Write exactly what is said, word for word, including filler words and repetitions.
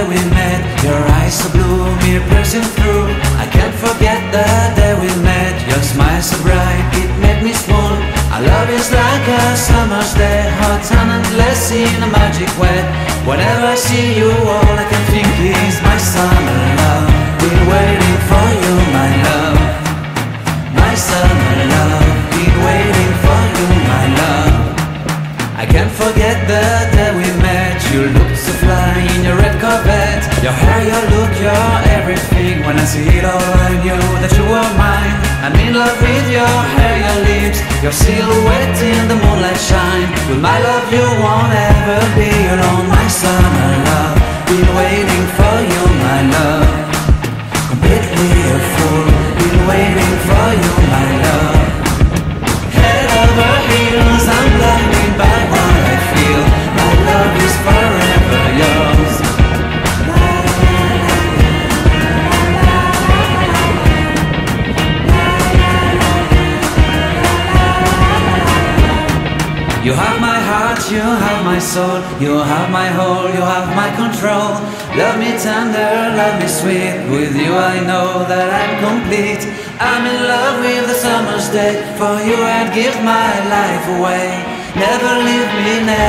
day we met. Your eyes so blue, me piercing through. I can't forget the day we met. Your smile so bright, it made me swoon. Our love is like a summer's day, hot and endless in a magic way. Whenever I see you, all I can think is my summer love. Been waiting for you, my love. My summer love. Been waiting for you, my love. I can't forget the day we met. You looked so fly in your red Corvette. Your hair, your look, your everything. When I see it all, I knew that you were mine. I'm in love with your hair, your lips, your silhouette in the moonlight shine. With my love you won't ever be alone. My summer love, been waiting for you, my love. Completely a fool, been waiting for you, my love. Head over heels, I'm blinded by what I feel. My love is forever yours. You have my heart, you have my soul. You have my whole, you have my control. Love me tender, love me sweet. With you I know that I'm complete. I'm in love with the summer's day. For you I'd give my life away. Never leave me, never